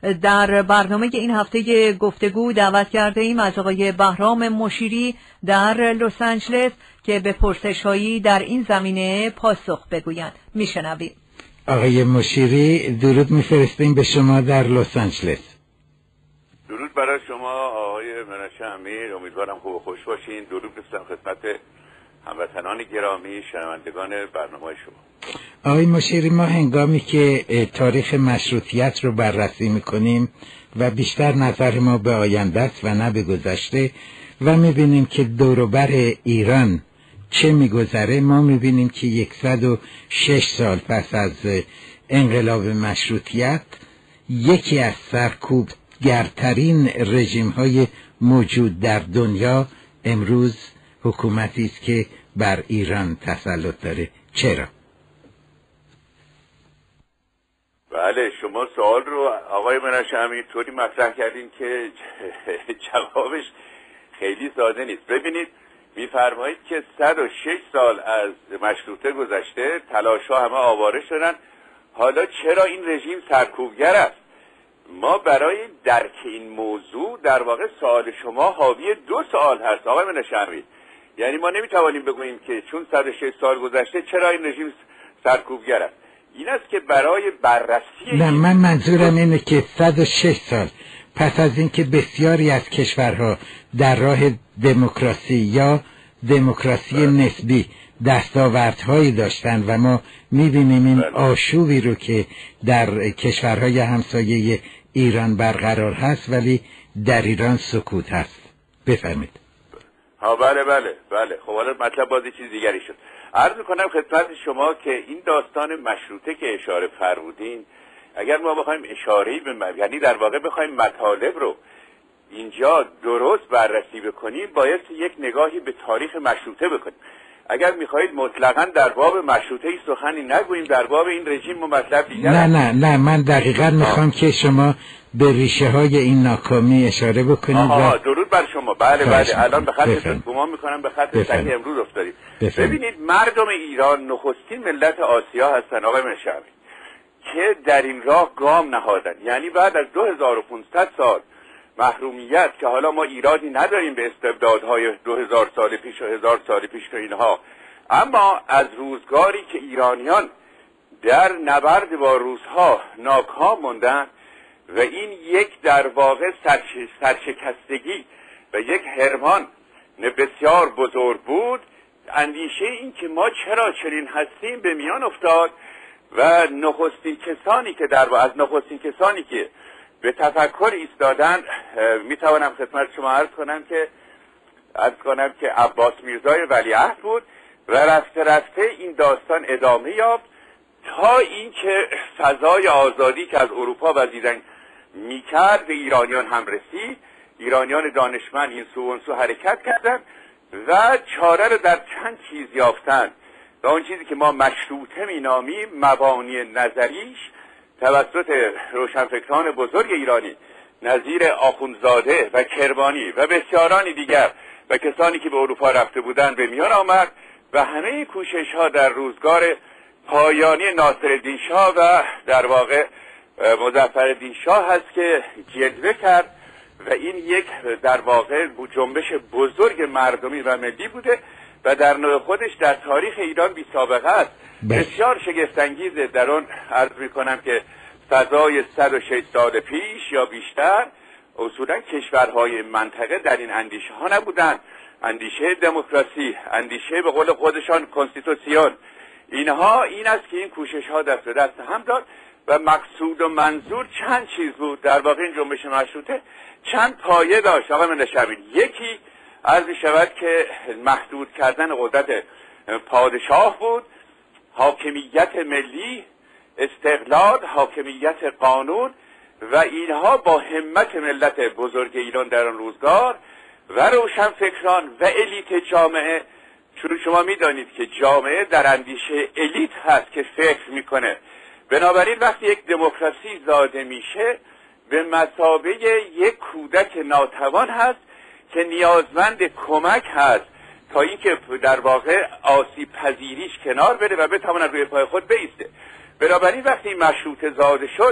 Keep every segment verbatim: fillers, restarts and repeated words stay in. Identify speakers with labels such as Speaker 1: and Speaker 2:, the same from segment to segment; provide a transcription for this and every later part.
Speaker 1: در برنامه این هفته گفتگو دعوت کرده ایم از آقای بهرام مشیری در لس آنجلس که به پرسش‌هایی در این زمینه پاسخ بگویند. میشنویم.
Speaker 2: آقای مشیری، درود میفرستیم به شما در لس آنجلس.
Speaker 3: درود برای شما آقای منشه امیر، امیدوارم خوب و خوش باشین. درود بفرستم خدمت هموطنان گرامی شنوندگان برنامه شما.
Speaker 2: آقای مشیری، ما هنگامی که تاریخ مشروطیت رو بررسی میکنیم و بیشتر نظر ما به آینده است و نه به گذشته و میبینیم که دور و بر ایران چه میگذره، ما میبینیم که صد و شش سال پس از انقلاب مشروطیت یکی از سرکوبگرترین رژیم های موجود در دنیا امروز حکومتی است که بر ایران تسلط داره. چرا؟
Speaker 3: بله، شما سوال رو آقای منشه امیر طوری مطرح کردین که جوابش خیلی ساده نیست. ببینید، میفرمایید که صد و شش سال از مشروطه گذشته، تلاش‌ها همه آواره شدن، حالا چرا این رژیم سرکوبگر است؟ ما برای درک این موضوع در واقع سوال شما حاوی دو سوال هست آقای منشه امیر. یعنی ما نمیتوانیم بگوییم که چون صد و شش سال گذشته چرا این رژیم سرکوبگر است. این است که برای بررسی
Speaker 2: نه، من منظورم اینه که صد و شش سال پس از اینکه بسیاری از کشورها در راه دموکراسی یا دموکراسی نسبی دستاوردهایی داشتن و ما میبینیم این آشوبی رو که در کشورهای همسایه ایران برقرار هست ولی در ایران سکوت هست. بفرمایید.
Speaker 3: ها بله بله بله خب حالا مطلب باز چیز دیگری شد. عرض میکنم خدمت شما که این داستان مشروطه که اشاره فرمودین، اگر ما بخوایم اشاره‌ای به م... یعنی در واقع بخوایم مطالب رو اینجا درست بررسی بکنیم، باید یک نگاهی به تاریخ مشروطه بکنیم. اگر میخواهید مطلقاً در باب مشروطه ای سخنی نگوییم، در باب این رژیم و مطلب دیگر.
Speaker 2: نه نه نه من دقیقاً میخوام که شما به ریشه های این ناکامی اشاره بکنید.
Speaker 3: آها، درود بر شما. بله بله الان به خط گمان میکنم به خط صحیح امروز افتادیم. ببینید، مردم ایران نخستین ملت آسیا هستن آقای منشه امیر که در این راه گام نهادن. یعنی بعد از دو هزار و پانصد سال محرومیت که حالا ما ایرادی نداریم به استبدادهای دو هزار سال پیش و هزار سال پیش و اینها، اما از روزگاری که ایرانیان در نبرد با روسها ناکام موندن و این یک در واقع سرشکستگی و یک حرمان بسیار بزرگ بود، اندیشه این که ما چرا چنین هستیم به میان افتاد و نخستین کسانی که در از نخستین کسانی که به تفکر ایستادن میتوانم خدمت شما عرض کنم که عرض کنم که عباس میرزای ولیعهد بود و رفته رفته این داستان ادامه یافت تا اینکه فضای آزادی که از اروپا وزیدن میکرد به ایرانیان هم رسید. ایرانیان دانشمند این سو اون سو حرکت کردند و چاره رو در چند چیز یافتند و اون چیزی که ما مشروطه مینامیم مبانی نظریش توسط روشنفکران بزرگ ایرانی نظیر آخوندزاده و کرمانی و بسیارانی دیگر و کسانی که به اروپا رفته بودند به میان آمد و همه این کوشش ها در روزگار پایانی ناصرالدین شاه و در واقع مظفرالدین شاه هست که جلوه کرد و این یک در واقع جنبش بزرگ مردمی و ملی بوده و در نوع خودش در تاریخ ایران بی سابقه است. بسیار شگفت‌انگیزه. در اون عرض میکنم که فضای صد و شش سال پیش یا بیشتر اصولا کشورهای منطقه در این اندیشه ها نبودند. اندیشه دموکراسی، اندیشه به قول خودشان کنستیتوسیون، اینها این است که این کوشش ها دست به دست هم داد و مقصود و منظور چند چیز بود. در واقع این جنبش مشروطه چند پایه داشت آقای منشه امیر. یکی عرض شود که محدود کردن قدرت پادشاه بود، حاکمیت ملی، استقلال، حاکمیت قانون و اینها با همت ملت بزرگ ایران در آن روزگار و روشنفکران و الیت جامعه، چون شما میدانید که جامعه در اندیشه الیت هست که فکر میکنه، بنابراین وقتی یک دموکراسی زاده میشه به مثابه یک کودک ناتوان هست که نیازمند کمک هست تا اینکه در واقع آسیب پذیریش کنار بره و بتواند روی پای خود بایسته. بنابراین وقتی مشروطه زاده شد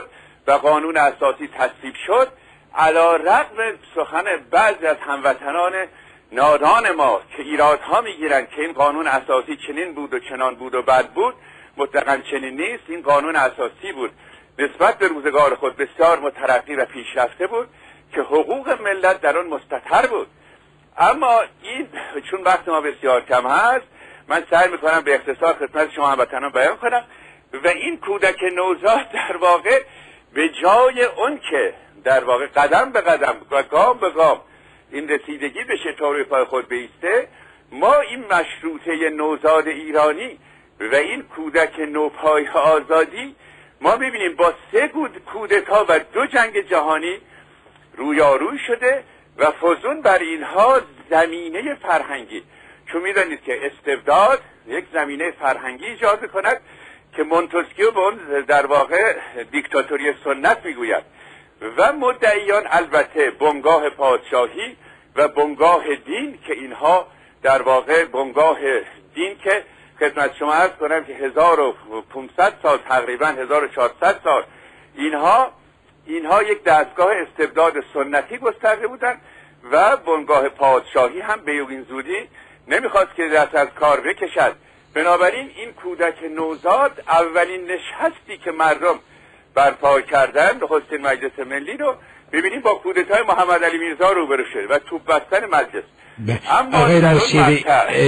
Speaker 3: و قانون اساسی تصویب شد، علی رغم سخن بعضی از هموطنان نادان ما که ایرادها میگیرن که این قانون اساسی چنین بود و چنان بود و بد بود، مطلقاً چنین نیست. این قانون اساسی بود، نسبت به روزگار خود بسیار مترقی و پیشرفته بود که حقوق ملت در آن مستتر بود. اما این چون وقت ما بسیار کم هست، من سعی میکنم به اختصار خدمت شما هموطنان بیان کنم. و این کودک نوزاد در واقع به جای اون که در واقع قدم به قدم و گام به گام این رسیدگی به شتاب پای خود بیسته، ما این مشروطه نوزاد ایرانی و این کودک نوپای آزادی ما میبینیم با سه کودتا و دو جنگ جهانی رویاروی شده و فزون بر اینها زمینه فرهنگی، چون میدانید که استبداد یک زمینه فرهنگی ایجاد کند که مونتسکیو به اون در واقع دیکتاتوری سنت میگوید و مدعیان البته بنگاه پادشاهی و بنگاه دین که اینها در واقع بنگاه دین که خدمت شما عرض کنم که هزار و پانصد سال تقریبا هزار و چهارصد سال اینها اینها یک دستگاه استبداد سنتی گسترده بودند و بنگاه پادشاهی هم به این زودی نمیخواست که دست از کار بکشد. بنابراین این کودک نوزاد اولین نشستی که مردم برپا کردن نخستین مجلس ملی رو ببینیم با کودتای محمد علی میرزا روبرو شده و توپ بستن مجلس.
Speaker 2: اما آقای مشیری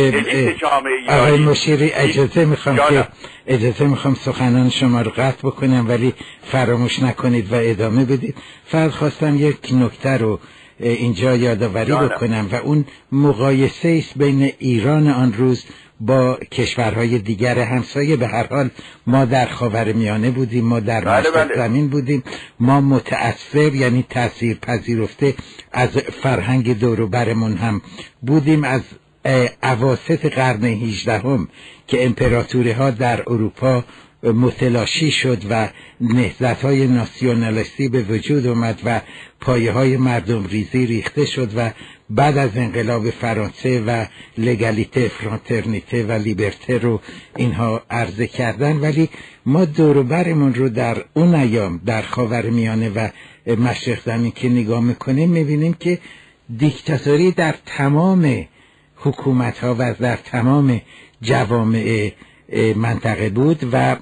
Speaker 2: آقای مشیری اجازه میخوام که اجازه میخوام سخنان شما رو قطع بکنم ولی فراموش نکنید و ادامه بدید. فقط خواستم یک نکته رو اینجا یادآوری بکنم و اون مقایسه است بین ایران آن روز با کشورهای دیگر همسایه. به هر حال ما در خاورمیانه بودیم، ما در مشرق زمین بودیم، ما متأثر یعنی تأثیر پذیرفته از فرهنگ دور و برمون هم بودیم. از اواسط قرن هجدهم که امپراتوری ها در اروپا متلاشی شد و نهضت‌های ناسیونالیستی به وجود اومد و پایه‌های مردم ریزی ریخته شد و بعد از انقلاب فرانسه و لگالیته، فرانترنیته و لیبرته رو اینها عرضه کردن، ولی ما دور و برمون رو در اون ایام در خاورمیانه و مشرق زمین که نگاه میکنیم میبینیم که دیکتاتوری در تمام حکومت‌ها و در تمام جوامع منطقه بود و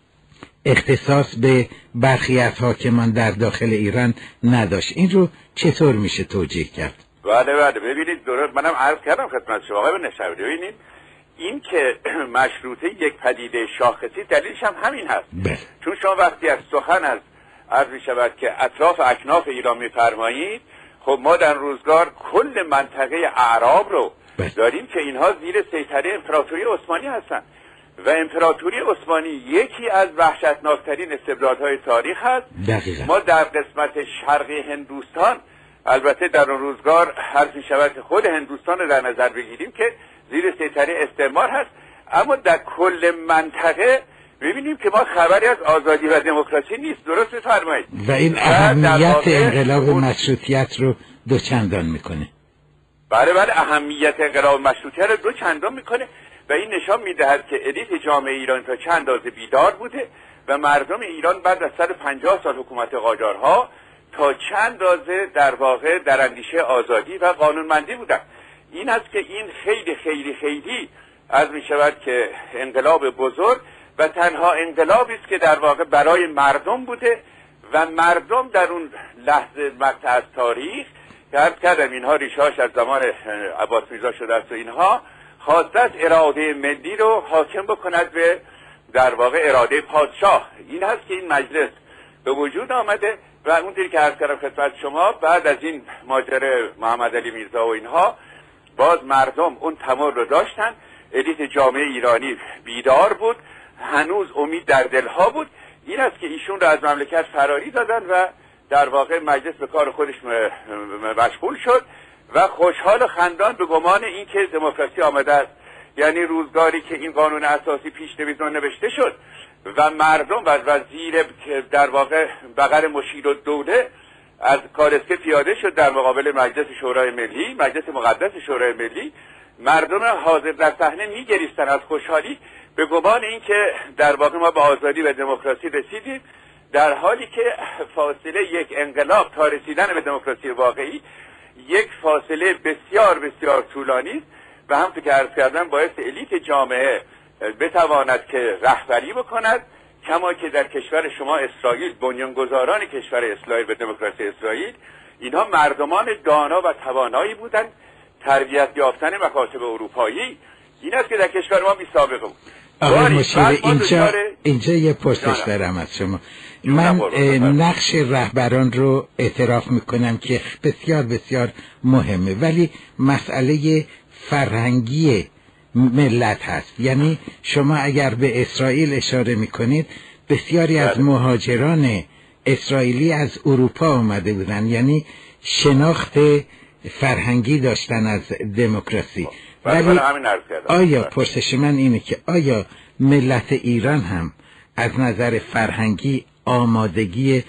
Speaker 2: اختصاص به برخی از حاکمان در داخل ایران نداشت. این رو چطور میشه توجیه کرد؟
Speaker 3: بله بله ببینید درست منم عرض کردم خدمت شما آقای نشاوری، ببینید این که مشروطه یک پدیده شاخصی دلیلش هم همین هست.
Speaker 2: بله.
Speaker 3: چون شما وقتی از سخن از عرض میشود که اطراف اکناف ایران میفرمایید، خب ما در روزگار کل منطقه اعراب رو بله. داریم که اینها زیر سیطره امپراتوری عثمانی هستند و امپراتوری عثمانی یکی از وحشتناکترین استبدادهای تاریخ هست.
Speaker 2: دقیقا.
Speaker 3: ما در قسمت شرقی هندوستان، البته در اون روزگار حرف می شود که خود هندوستان رو در نظر بگیریم که زیر سیطره استعمار هست، اما در کل منطقه ببینیم که ما خبری از آزادی و دموکراسی نیست. درست فرمایید.
Speaker 2: و این اهمیت انقلاب مشروطیت رو دو چندان میکنه.
Speaker 3: بله بله اهمیت انقلاب مشروطیت رو دو چندان میکنه و این نشان میدهد که الیت جامعه ایران تا چند اندازه بیدار بوده و مردم ایران بعد از صد و پنجاه سال حکومت قاجارها تا چند اندازه در واقع در اندیشه آزادی و قانونمندی بودن. این است که این خیلی خیلی خیلی از می شود که انقلاب بزرگ و تنها انقلابی است که در واقع برای مردم بوده و مردم در اون لحظه مقطع از تاریخ که عرض کردم اینها ریشه‌اش از زمان عباس میرزا شده است و اینها خواسته از اراده ملی رو حاکم بکند به در واقع اراده پادشاه. این هست که این مجلس به وجود آمده و اونطوری که عرض کردم خدمت شما بعد از این ماجرای محمد علی میرزا و اینها باز مردم اون تمایل رو داشتن، الیت جامعه ایرانی بیدار بود، هنوز امید در دلها بود. این است که ایشون رو از مملکت فراری دادن و در واقع مجلس به کار خودش مشغول شد و خوشحال و خندان به گمان این که دموکراسی آمده است. یعنی روزگاری که این قانون اساسی پیشنویسان نوشته شد و مردم و وزیر در واقع بغل مشیر الدوله از کالسکه پیاده شد در مقابل مجلس شورای ملی، مجلس مقدس شورای ملی، مردم حاضر در صحنه میگریستن از خوشحالی به گمان این که در واقع ما به آزادی و دموکراسی رسیدیم. در حالی که فاصله یک انقلاب تا رسیدن به دموکراسی واقعی یک فاصله بسیار بسیار طولانی است و همونطور که عرض کردم باعث الیت جامعه بتواند که رهبری بکند، کما که در کشور شما اسرائیل بنیانگذاران کشور اسرائیل به دموکراسی اسرائیل اینها مردمان دانا و توانایی بودند، تربیت یافتن مکاتب اروپایی. این است که در کشور ما بی سابقه بود.
Speaker 2: آقای مشیری اینجا اینجا یه پرسش دارم از شما. من نقش رهبران رو اعتراف میکنم که بسیار بسیار مهمه، ولی مسئله فرهنگی ملت هست. یعنی شما اگر به اسرائیل اشاره میکنید، بسیاری از مهاجران اسرائیلی از اروپا آمده بودن، یعنی شناخت فرهنگی داشتن از دموکراسی. ولی آیا پرسش من اینه که آیا ملت ایران هم از نظر فرهنگی آمادگی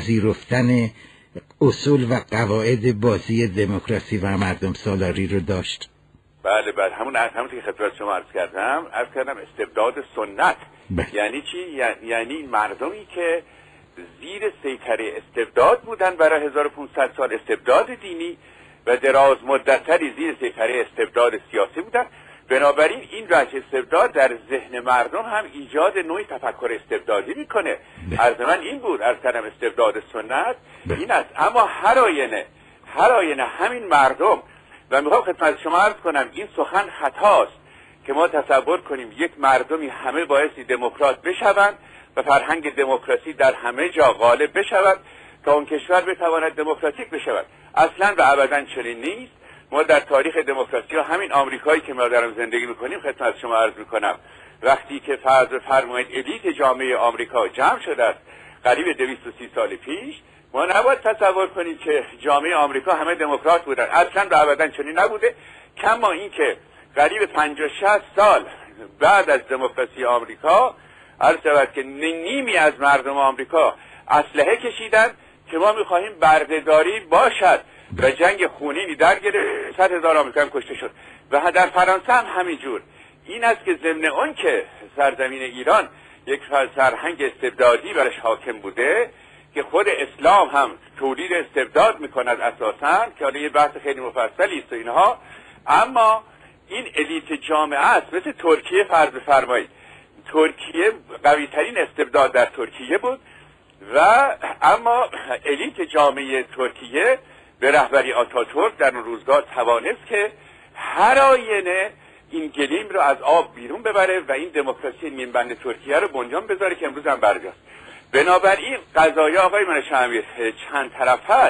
Speaker 2: پذیرفتن اصول و قواعد بازی دموکراسی و مردم سالاری رو داشت؟
Speaker 3: بله بله، همون همون که خدمت شما عرض کردم عرض کردم استبداد سنت.
Speaker 2: بله.
Speaker 3: یعنی چی؟ یعنی مردمی که زیر سیطره استبداد بودن برای هزار و پانصد سال، استبداد دینی و دراز مدتری زیر سیطره استبداد سیاسی بودن. بنابراین این وجه استبداد در ذهن مردم هم ایجاد نوعی تفکر استبدادی میکنه. عرض من این بود، عرض کردم استبداد سنت این است. اما هر آینه هر آینه همین مردم، و میخوام خدمت شما عرض کنم این سخن خطاست که ما تصور کنیم یک مردمی همه بایستی دموکرات بشوند و فرهنگ دموکراسی در همه جا غالب بشود تا اون کشور بتواند دموکراتیک بشود. اصلا و ابدا چنین نیست. ما در تاریخ دموکراسی ها همین آمریکایی که ما در آن زندگی میکنیم، خدمت شما عرض میکنم وقتی که فرض فرمایید الیت جامعه آمریکا جمع شده است قریب دویست و سی سال پیش، ما نباید تصور کنیم که جامعه آمریکا همه دموکرات بودن. اصلا و ابدا چنین نبوده. کما این که قریب پنجاه شصت سال بعد از دموکراسی آمریکا عرض شود که نیمی از مردم آمریکا اسلحه کشیدن که ما میخواهیم بردهداری باشد و جنگ خونینی در گرفت، صد هزار آمریکایی کشته شد. و در فرانسه هم همینجور. این است که ضمن اون که سرزمین ایران یک فرهنگ استبدادی برش حاکم بوده که خود اسلام هم تولید استبداد میکند اساساً، که حالا یه بحث خیلی مفصلی است و اینها، اما این الیت جامعه است. مثل ترکیه فرض بفرمایید، ترکیه قوی ترین استبداد در ترکیه بود و اما الیت جامعه ترکیه به رهبری آتاتورک در اون روزگار توانست که هر آینه این گلیم رو از آب بیرون ببره و این دموکراسی نیمبند ترکیه رو بنیان بذاره که امروز هم برجاست. بنابراین قضایا آقای منشامیر چند طرف هست،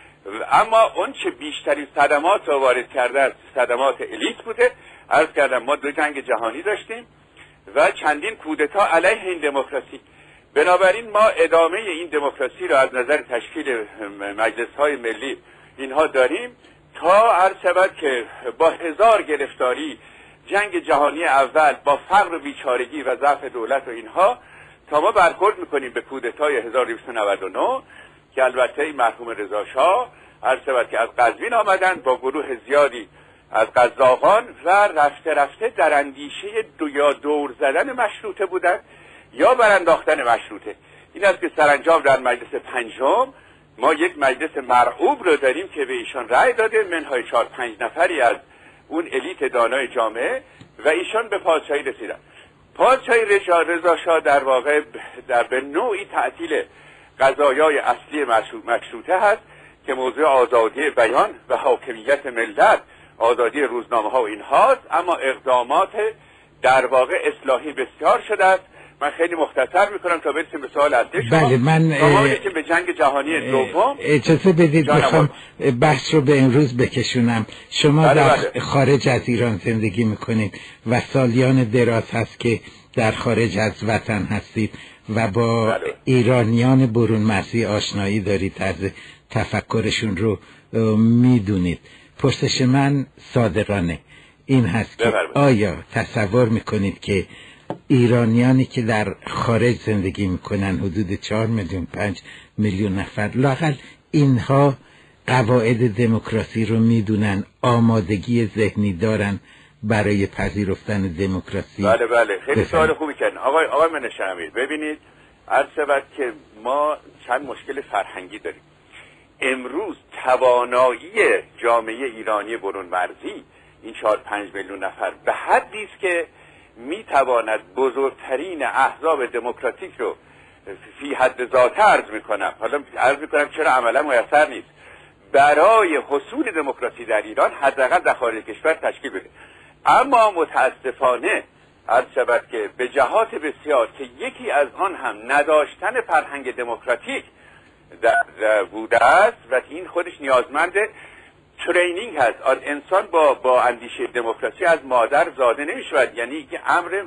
Speaker 3: اما اون چه بیشترین صدمات رو وارد کرده است صدمات الیت بوده. عرض کردم ما دو جنگ جهانی داشتیم و چندین کودتا علیه این دموکراسی. بنابراین ما ادامه این دموکراسی رو از نظر تشکیل مجلس‌های ملی اینها داریم تا عرض شود که با هزار گرفتاری جنگ جهانی اول، با فقر و بیچارگی و ضعف دولت و اینها، تا ما برخورد میکنیم به کودتای هزار و دویست و نود و نه که البته مرحوم رضا شاه عرض شود که از قزوین آمدن با گروه زیادی از قزاقان و رفته رفته در اندیشه دو یا دور زدن مشروطه بودن یا برانداختن مشروطه. این است که سرانجام در مجلس پنجم ما یک مجلس مرعوب رو داریم که به ایشان رأی داده منهای چهار پنج نفری از اون الیت دانای جامعه و ایشان به پادشاهی رسیدن. پادشاهی رضا شاه در واقع در به نوعی تعطیل قضایای اصلی مشروطه هست که موضوع آزادی بیان و حاکمیت ملت، آزادی روزنامه ها و این هاست، اما اقدامات در واقع اصلاحی بسیار شده است. من خیلی مختصر میکنم تا برسیم به سوال اصلی شما.
Speaker 2: بله، من
Speaker 3: شما که به جنگ جهانی دوم
Speaker 2: اجازه بدید بخوام بحث رو به امروز بکشونم. شما بله در بله. خارج از ایران زندگی میکنید و سالیان دراز هست که در خارج از وطن هستید و با بله. ایرانیان برون مرزی آشنایی دارید، طرز تفکرشون رو میدونید. پرسش من صادقانه این هست که آیا تصور میکنید که ایرانیانی که در خارج زندگی میکنن حدود چهار میلیون پنج میلیون نفر، لااقل اینها قواعد دموکراسی رو میدونن، آمادگی ذهنی دارن برای پذیرفتن دموکراسی؟
Speaker 3: بله بله، خیلی سوال خوبی کردن آقای آقای منشامیر. ببینید عرض شود که ما چند مشکل فرهنگی داریم. امروز توانایی جامعه ایرانی برون مرزی این چهار پنج میلیون نفر به حدی است که میتواند بزرگترین احزاب دموکراتیک رو فی حد ذاته عرض میکنم، حالا عرض میکنم چرا عملا میسر نیست، برای حصول دموکراسی در ایران حداقل در خارج کشور تشکیل بده. اما متاسفانه عرض شود که به جهات بسیار که یکی از آن هم نداشتن فرهنگ دموکراتیک در بوده است و این خودش نیازمند ترینینگ هست. انسان با با اندیشه دموکراسی از مادر زاده نمیشود، یعنی که امر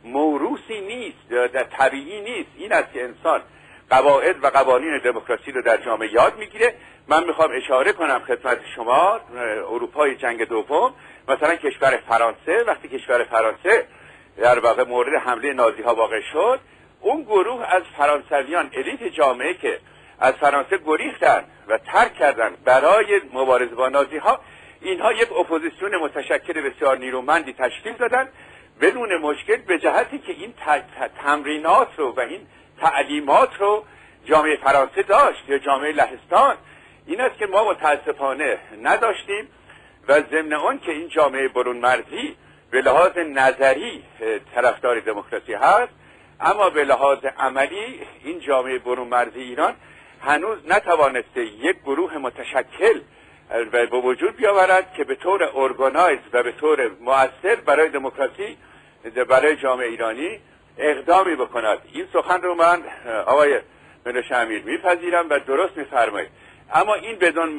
Speaker 3: موروثی نیست، طبیعی نیست. این است که انسان قواعد و قوانین دموکراسی رو در جامعه یاد میگیره. من میخوام اشاره کنم خدمت شما اروپای جنگ دوم، مثلا کشور فرانسه، وقتی کشور فرانسه در واقع مورد حمله نازی ها واقع شد، اون گروه از فرانسویان الیت جامعه که از فرانسه گریختن و ترک کردن برای مبارزه با نازی ها، اینها یک اپوزیسیون متشکل بسیار نیرومندی تشکیل دادن بدون مشکل، به جهتی که این تمرینات رو و این تعلیمات رو جامعه فرانسه داشت یا جامعه لهستان. این است که ما متاسفانه نداشتیم و ضمن آن که این جامعه برون مرزی به لحاظ نظری طرفدار دموکراسی هست، اما به لحاظ عملی این جامعه برون مرزی ایران هنوز نتوانسته یک گروه متشکل و به وجود بیاورد که به طور ارگانایز و به طور مؤثر برای دموکراسی برای جامعه ایرانی اقدامی بکند. این سخن رو من آقای منوش امیر میپذیرم و درست میفرمایید، اما این بدون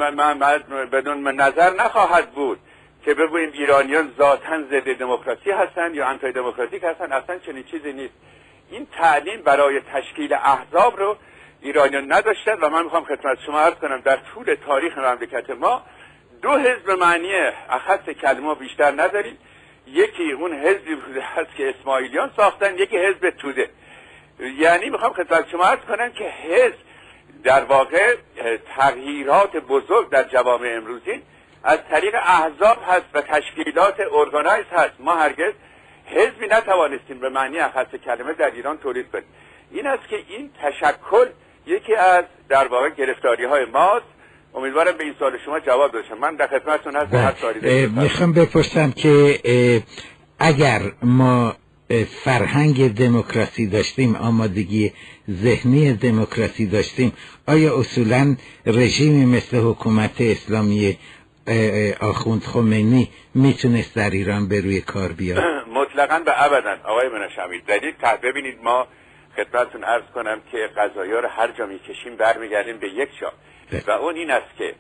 Speaker 3: بدون نظر نخواهد بود که بگوییم ایرانیان ذاتاً ضد دموکراسی هستند یا آنتی دموکراتیک هستند. اصلا چنین چیزی نیست. این تعلیم برای تشکیل احزاب رو ایرانیان نداشتن و من میخوام خدمت شما عرض کنم در طول تاریخ مملکت ما دو حزب معنی اخص کلمه بیشتر نداریم. یکی اون حزبی هست که اسماعیلیان ساختن، یکی حزب توده. یعنی میخوام خدمت شما عرض کنم که حزب در واقع تغییرات بزرگ در جوامع امروزی از طریق احزاب هست و تشکیلات ارگانایز هست. ما هرگز حزبی نتوانستیم به معنی اخص کلمه در ایران تولید کنیم. این است که این تشکل یکی از در واقع گرفتاری های ماست. امیدوارم به این سوال شما جواب داشتم. من در خدمتتون هستم. هر سوالی دارید
Speaker 2: میخوام بپرسم که اگر ما فرهنگ دموکراسی داشتیم، آمادگی ذهنی دموکراسی داشتیم، آیا اصولا رژیمی مثل حکومت اسلامی آخوند خمینی میتونست در ایران به روی کار بیاد؟
Speaker 3: مطلقاً به ابداً آقای منوش امیر. دلیل ته ببینید، ما خدمتتون عرض کنم که قضایا رو هر جا میکشیم برمیگردیم به یک جا و اون این است که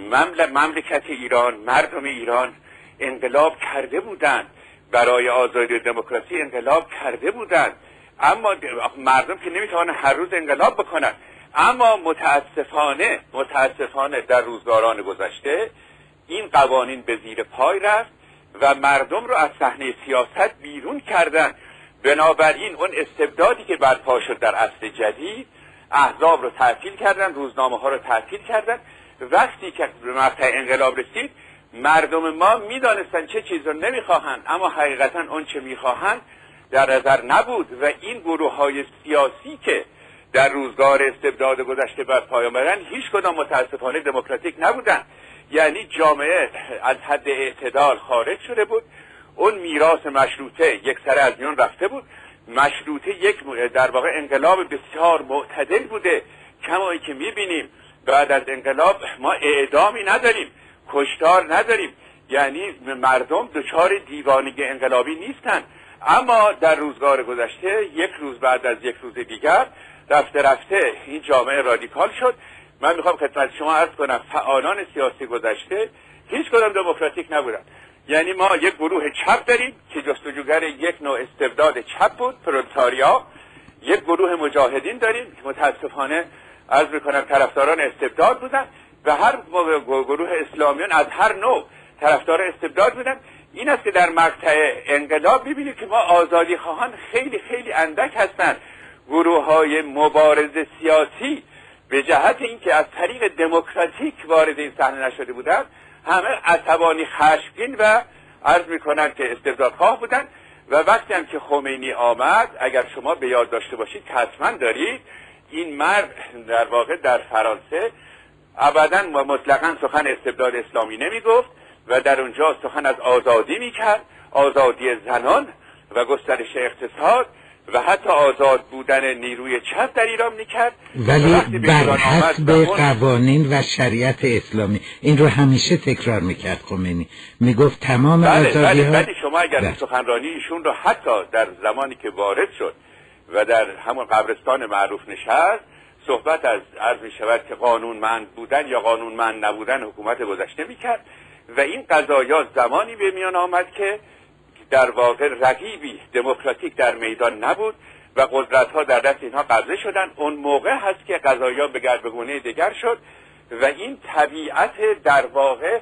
Speaker 3: مملکت ایران، مردم ایران انقلاب کرده بودند، برای آزادی و دموکراسی انقلاب کرده بودند، اما مردم که نمیتوانند هر روز انقلاب بکنن. اما متاسفانه متاسفانه در روزگاران گذشته این قوانین به زیر پای رفت و مردم رو از صحنه سیاست بیرون کردن. بنابراین اون استبدادی که برپا شد در عصر جدید، احزاب رو تعطیل کردن، روزنامه ها رو تعطیل کردن. وقتی که به مقطع انقلاب رسید، مردم ما میدانستن چه چیز رو نمیخواهند، اما حقیقتا اون چه میخواهند در نظر نبود و این گروه های سیاسی که در روزگار استبداد گذشته بر پای آمدن هیچ کدام متاسفانه دموکراتیک نبودن. یعنی جامعه از حد اعتدال خارج شده بود، اون میراث مشروطه یک سره از میان رفته بود. مشروطه یک در واقع انقلاب بسیار معتدل بوده، کمایی که میبینیم بعد از انقلاب ما اعدامی نداریم، کشتار نداریم، یعنی مردم دچار دیوانگی انقلابی نیستن. اما در روزگار گذشته یک روز بعد از یک روز دیگر رفته رفته این جامعه رادیکال شد. من میخوام خدمت شما عرض کنم فعالان سیاسی گذشته هیچ کدام دموکراتیک نبودن. یعنی ما یک گروه چپ داریم که جستجوگر یک نوع استبداد چپ بود، پرولتاریا. یک گروه مجاهدین داریم که متاسفانه عرض میکنم طرفداران استبداد بودن و هر گروه اسلامیان از هر نوع طرفدار استبداد بودن. این است که در مقطع انقلاب ببینید که ما آزادی خواهان خیلی خیلی اندک هستند. گروه های مبارزه سیاسی به جهت اینکه از طریق دموکراتیک وارد این صحنه نشده بودند، همه عصبانی، خشمگین و عرض میکنند که استبدادخواه بودند. و وقتی هم که خمینی آمد، اگر شما به یاد داشته باشید که حتما دارید، این مرد در واقع در فرانسه ابداً و مطلقاً سخن استبداد اسلامی نمی گفت و در اونجا سخن از آزادی می کرد، آزادی زنان و گسترش اقتصاد و حتی آزاد بودن نیروی چپ در ایران میکرد.
Speaker 2: ولی بر حسب قوانین و شریعت اسلامی. این رو همیشه تکرار میکرد خمینی، میگفت تمام
Speaker 3: بله
Speaker 2: آزادی
Speaker 3: بله
Speaker 2: ها.
Speaker 3: ولی شما اگر بله. سخنرانی ایشون رو حتی در زمانی که وارد شد و در همون قبرستان معروف نشست، صحبت از عرض میشود که قانونمند بودن یا قانونمند نبودن حکومت گذشته میکرد و این قضایا زمانی به میان آمد که در واقع رقیبی دموکراتیک در میدان نبود و قدرت‌ها در دست اینها قبضه شدن. اون موقع هست که قضایا به گردگونه دیگر شد و این طبیعت در واقع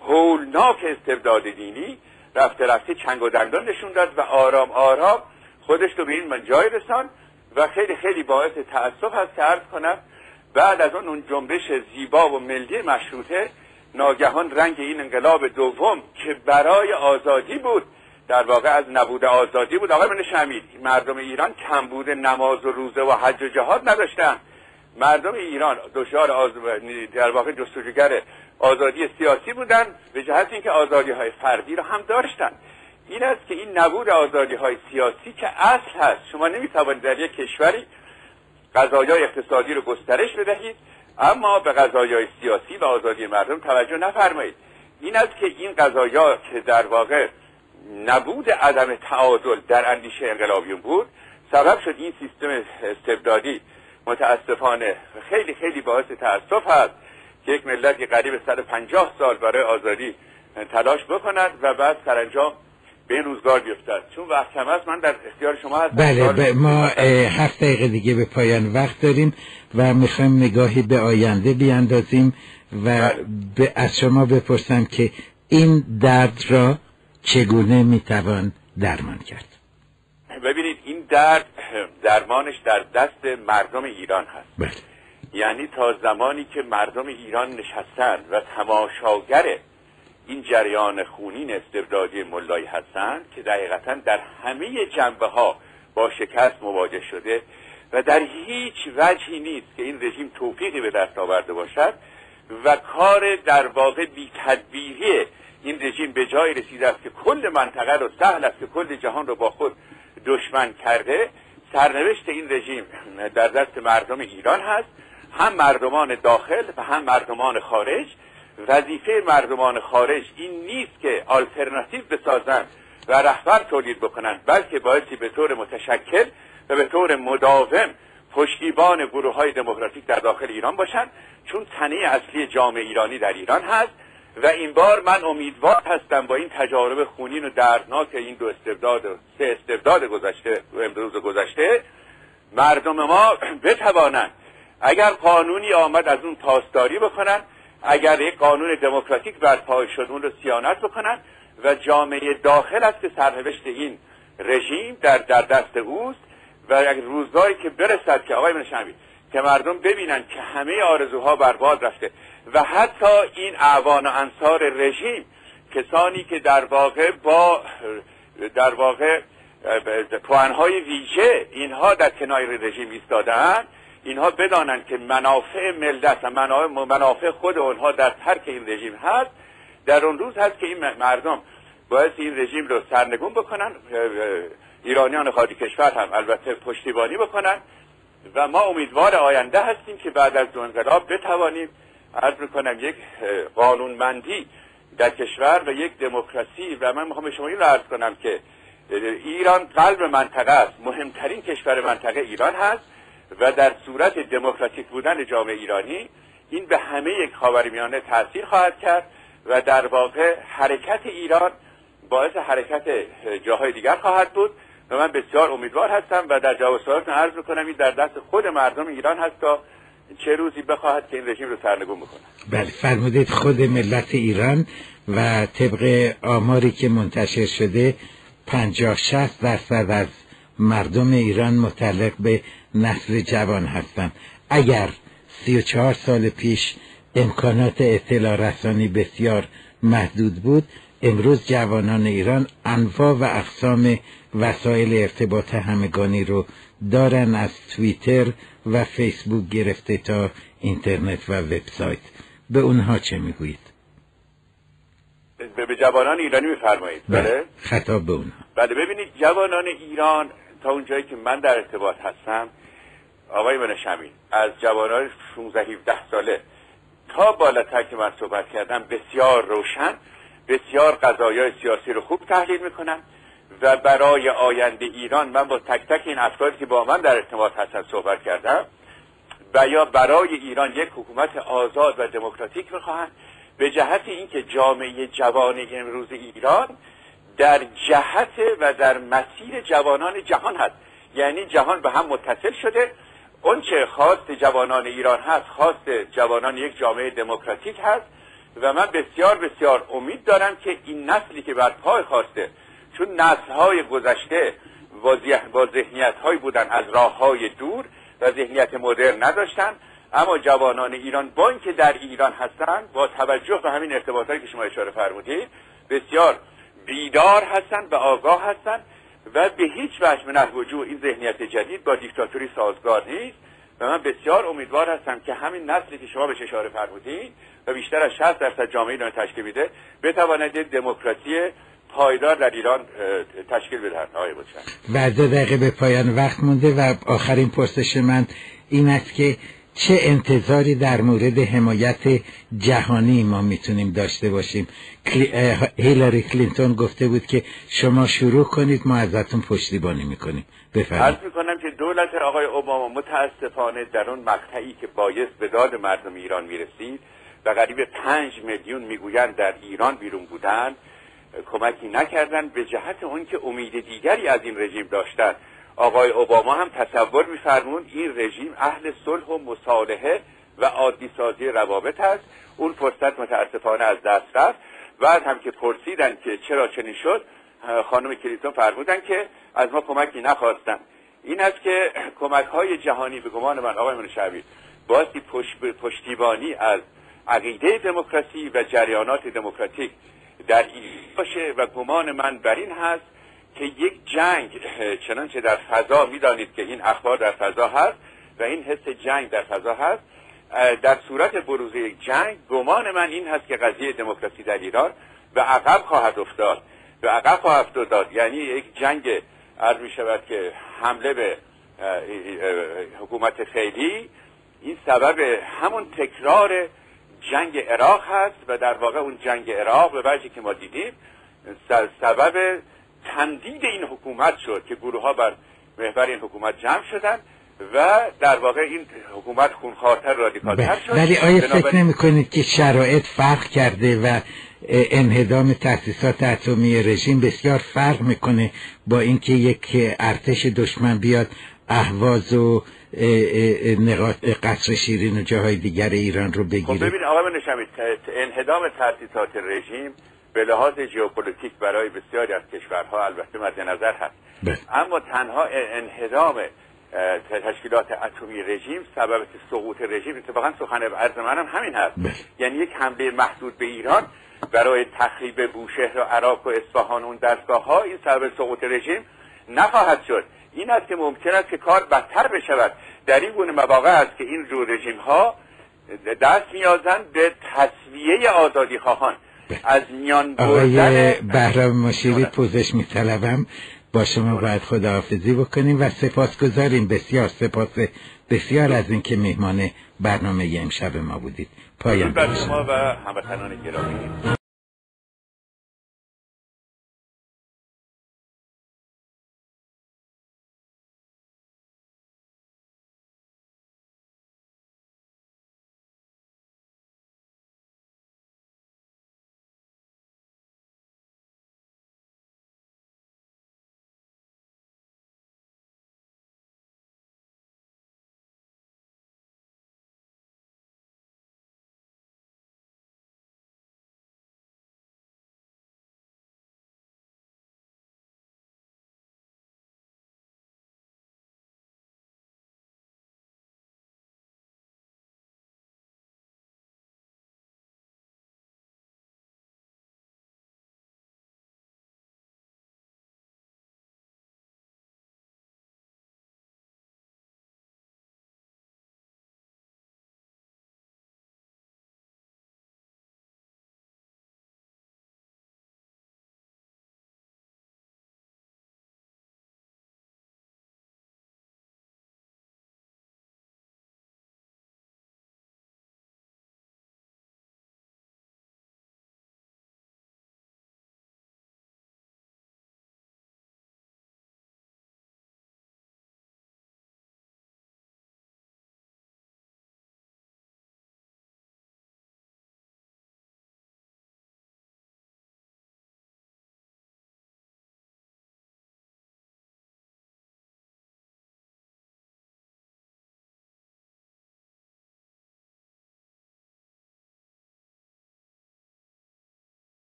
Speaker 3: هولناک استبداد دینی رفته رفته چنگ و دندان نشون داد و آرام آرام خودش رو به این جای رساند و خیلی خیلی باعث تأسف هست که عرض کنم بعد از اون اون جنبش زیبا و ملی مشروطه ناگهان رنگ این انقلاب دوم که برای آزادی بود، در واقع از نبود آزادی بود. آقای منشمی، مردم ایران کمبود نماز و روزه و حج و جهاد نداشتن. مردم ایران دچار آز... در واقع جستجوگر آزادی سیاسی بودن به جهت اینکه آزادی های فردی رو هم داشتن. این است که این نبود آزادی های سیاسی که اصل هست. شما نمیتوانید در یک کشوری قضایای اقتصادی رو گسترش بدهید اما به قضایای سیاسی و آزادی مردم توجه نفرمایید. این است که این قضایا که در واقع نبود عدم تعادل در اندیشه انقلابیون بود سبب شد این سیستم استبدادی متاسفانه خیلی خیلی باعث تأسف هست که یک ملتی قریب صد و پنجاه سال برای آزادی تلاش بکند و بعد سرانجام به این روزگار بیفتد. چون وقت کم است من در اختیار شما هستم.
Speaker 2: بله ب... ما هفت دقیقه دیگه به پایان وقت داریم و میخوایم نگاهی به آینده بیاندازیم و به از شما بپرسم که این درد را چگونه میتوان درمان کرد؟
Speaker 3: ببینید این درد درمانش در دست مردم ایران هست.
Speaker 2: بله.
Speaker 3: یعنی تا زمانی که مردم ایران نشستن و تماشاگر این جریان خونین استبدادی ملایی هستند که دقیقاً در همه جنبه ها با شکست مواجه شده و در هیچ وجهی نیست که این رژیم توفیقی به دست آورده باشد و کار در واقع بی تدبیری این رژیم به جای رسیده است که کل منطقه رو سهل است که کل جهان رو با خود دشمن کرده. سرنوشت این رژیم در دست مردم ایران هست، هم مردمان داخل و هم مردمان خارج. وظیفه مردمان خارج این نیست که آلترناتیو بسازن و رهبر تولید بکنن، بلکه بایستی به طور متشکل و به طور مداوم پشتیبان گروه های دموکراتیک در داخل ایران باشن، چون تنه اصلی جامعه ایرانی در ایران هست. و این بار من امیدوار هستم با این تجارب خونین و دردناک این دو استبداد سه استبداد گذشته و امروز گذشته مردم ما بتوانند اگر قانونی آمد از اون پاسداری بکنن، اگر یک قانون دموکراتیک برپا شد اون رو صیانت بکنن و جامعه داخل است که سرنوشت این رژیم در در دست اوست و اگر روزگاری که برسد که آقای منشمی که مردم ببینن که همه آرزوها برباد رفته و حتی این اعوان و انصار رژیم، کسانی که در واقع با در واقع توانهای ویژه اینها در کنار رژیم ایستادن، اینها بدانند که منافع ملت و منافع خود اونها در ترک این رژیم هست. در اون روز هست که این مردم باید این رژیم رو سرنگون بکنن، ایرانیان خارج کشور هم البته پشتیبانی بکنن و ما امیدوار آینده هستیم که بعد از دو انقلاب بتوانیم عرض میکنم یک قانونمندی در کشور و یک دموکراسی. و من میخوام به شما این رو عرض کنم که ایران قلب منطقه است، مهمترین کشور منطقه ایران هست و در صورت دموکراتیک بودن جامعه ایرانی این به همه یک خاورمیانه تأثیر خواهد کرد و در واقع حرکت ایران باعث حرکت جاهای دیگر خواهد بود و من بسیار امیدوار هستم و در جواب سوالتون عرض میکنم این در دست خود مردم ایران هست تا چه روزی بخواهد که این رژیم رو سرنگون بکنه.
Speaker 2: بله فرمودید خود ملت ایران و طبق آماری که منتشر شده پنجاه شصت درصد از مردم ایران متعلق به نسل جوان هستند. اگر سی و چهار سال پیش امکانات اطلاع رسانی بسیار محدود بود، امروز جوانان ایران انواع و اقسام وسایل ارتباط همگانی رو دارن، از توییتر و فیسبوک گرفته تا اینترنت و وبسایت. به اونها چه میگویید؟
Speaker 3: به جوانان ایرانی میفرمایید؟ بله،
Speaker 2: خطاب به اونها.
Speaker 3: بله، ببینید جوانان ایران تا اونجایی که من در ارتباط هستم آقای منشمی، از جوانان شانزده هفده ساله تا بالاتر که من صحبت کردم بسیار روشن، بسیار قضایای سیاسی رو خوب تحلیل میکنن و برای آینده ایران، من با تک تک این افرادی که با من در ارتباط هستن صحبت کردم، و یا برای ایران یک حکومت آزاد و دموکراتیک میخواهند، به جهت اینکه جامعه جوان امروز ایران در جهت و در مسیر جوانان جهان هست. یعنی جهان به هم متصل شده. اون چه خواست جوانان ایران هست خواست جوانان یک جامعه دموکراتیک هست و من بسیار بسیار امید دارم که این نسلی که بر پای خواسته، چون نسل‌های گذشته با ذهنیت‌هایی بودن از راه‌های دور و ذهنیت مدرن نداشتن، اما جوانان ایران با اینکه در ایران هستن، با توجه به همین ارتباطاتی که شما اشاره فرمودید، بسیار بیدار هستن و آگاه هستن و به هیچ وجه من الوجوه این ذهنیت جدید با دیکتاتوری سازگار نیست و من بسیار امیدوار هستم که همین نسلی که شما بهش اشاره فرمودید و بیشتر از شصت درصد جامعه ایران تشکیل میده، بتواند دموکراسی پایدار در ایران تشکیل بدهد. آقای بودشن
Speaker 2: بعد دقیقه به پایان وقت مونده و آخرین پرسش من این است که چه انتظاری در مورد حمایت جهانی ما میتونیم داشته باشیم؟ هیلاری کلینتون گفته بود که شما شروع کنید، ما ازتون پشتیبانی میکنیم. بفرمایید.
Speaker 3: عرض میکنم که دولت آقای اوباما متاسفانه در اون مقطعی که بایست به داد مردم ایران میرسید و قریب پنج میلیون میگویند در ایران بیرون بودن، کمکی نکردن، به جهت اون که امید دیگری از این رژیم داشتن. آقای اوباما هم تصور می‌فرمون این رژیم اهل صلح و مصالحه و عادی سازی روابط است. اون فرصت متاسفانه از دست رفت. بعد هم که پرسیدن که چرا چنین شد، خانم کلینتون فرمودن که از ما کمکی نخواستن. این است که کمک‌های جهانی به گمان من آقای منشوی بایستی پشت پشتیبانی از عقیده دموکراسی و جریانات دموکراتیک در این باشه و گمان من بر این هست که یک جنگ، چنانچه در فضا میدانید که این اخبار در فضا هست و این حس جنگ در فضا هست، در صورت بروز یک جنگ گمان من این هست که قضیه دموکراسی در ایران به عقب خواهد افتاد به عقب خواهد افتاد یعنی یک جنگ عرض می شود که حمله به حکومت فعلی این سبب همون تکرار جنگ عراق هست و در واقع اون جنگ عراق به وجهی که ما دیدیم سبب تمدید این حکومت شد که گروه ها بر محور این حکومت جمع شدن و در واقع این حکومت خونخوارتر رادیکالتر شد.
Speaker 2: ولی آیا فکر نمی کنید که شرایط فرق کرده و انهدام تأسیسات اتمی رژیم بسیار فرق میکنه با اینکه یک ارتش دشمن بیاد اهواز و نقاط قصر شیرین و جاهای دیگر ایران رو بگیره؟
Speaker 3: خب ببین آقای منشمی، انهدام تأسیسات رژیم به لحاظ ژئوپلیتیک برای بسیاری از کشورها البته مد نظر هست، بله. اما تنها انهدام تشکیلات اتمی رژیم سبب سقوط رژیم، اتفاقا سخن عرض منم همین هست، بله. یعنی یک حمله محدود به ایران برای تخریب بوشهر و عراق و اصفهان اون دستگاه ها این سبب سقوط رژیم نخواهد شد. این است که ممکن است که کار بدتر بشود. در این گونه مواقع است که این جو رژیم ها دست میازند به تصفیه آزادی خواهان از میان بردن.
Speaker 2: آقای بهرام مشیری پوزش میطلبم، با شما باید خداحافظی بکنیم و سپاسگزاریم، بسیار سپاس بسیار از اینکه مهمان برنامه امشب ما بودید. پایان
Speaker 3: بر شما و هموطنان گرامی.